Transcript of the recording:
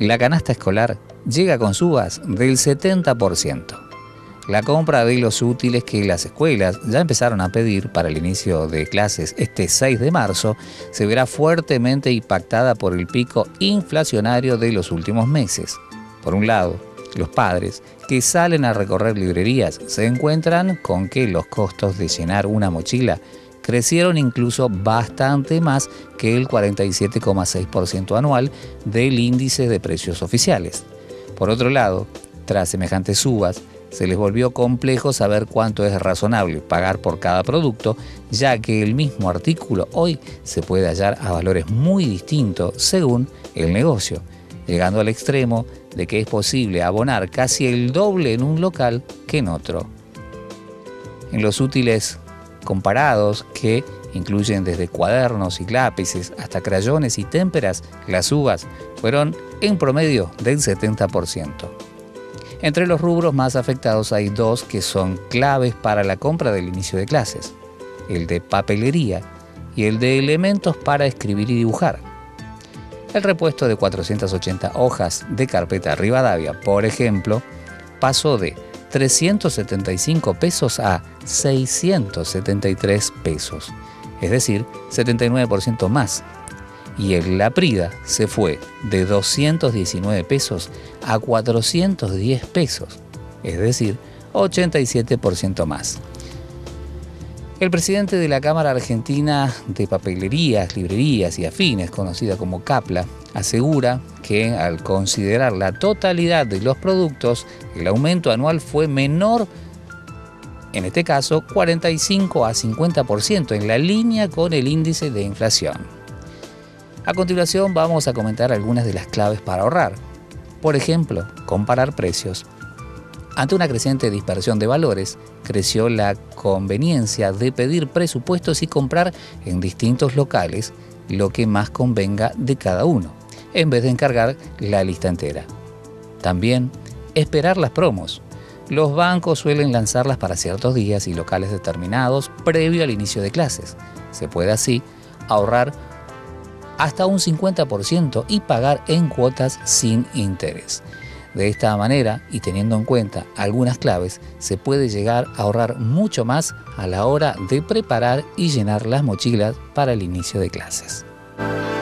la canasta escolar llega con subas del 70%. La compra de los útiles que las escuelas ya empezaron a pedir para el inicio de clases este 6 de marzo se verá fuertemente impactada por el pico inflacionario de los últimos meses. Por un lado, los padres que salen a recorrer librerías se encuentran con que los costos de llenar una mochila crecieron incluso bastante más que el 47,6% anual del índice de precios oficiales. Por otro lado, tras semejantes subas, se les volvió complejo saber cuánto es razonable pagar por cada producto, ya que el mismo artículo hoy se puede hallar a valores muy distintos según el negocio, llegando al extremo de que es posible abonar casi el doble en un local que en otro. En los útiles comparados, que incluyen desde cuadernos y lápices hasta crayones y témperas, las subas fueron en promedio del 70%. Entre los rubros más afectados hay dos que son claves para la compra del inicio de clases: el de papelería y el de elementos para escribir y dibujar. El repuesto de 480 hojas de carpeta Rivadavia, por ejemplo, pasó de 375 pesos a 673 pesos, es decir, 79% más. Y el Laprida se fue de 219 pesos a 410 pesos, es decir, 87% más. El presidente de la Cámara Argentina de Papelerías, Librerías y Afines, conocida como CAPLA, asegura que al considerar la totalidad de los productos, el aumento anual fue menor, en este caso 45 a 50%, en la línea con el índice de inflación. A continuación vamos a comentar algunas de las claves para ahorrar. Por ejemplo, comparar precios. Ante una creciente dispersión de valores, creció la conveniencia de pedir presupuestos y comprar en distintos locales lo que más convenga de cada uno, en vez de encargar la lista entera. También, esperar las promos. Los bancos suelen lanzarlas para ciertos días y locales determinados previo al inicio de clases. Se puede así ahorrar hasta un 50% y pagar en cuotas sin interés. De esta manera, y teniendo en cuenta algunas claves, se puede llegar a ahorrar mucho más a la hora de preparar y llenar las mochilas para el inicio de clases.